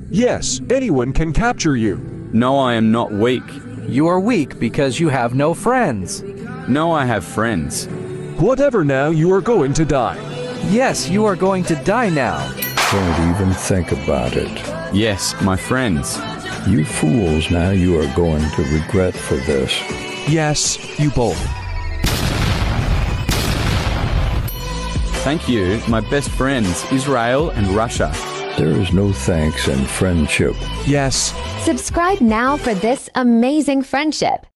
Yes, anyone can capture you. No, I am not weak. You are weak because you have no friends. No, I have friends. Whatever, now you are going to die. Yes, you are going to die now. Don't even think about it. Yes, my friends. You fools, now you are going to regret for this. Yes, you both. Thank you, my best friends, Israel and Russia. There is no thanks in friendship. Yes. Subscribe now for this amazing friendship.